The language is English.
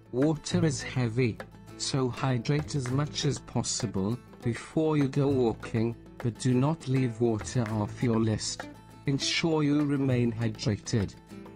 Water is heavy, so hydrate as much as possible before you go walking, but do not leave water off your list. Ensure you remain hydrated.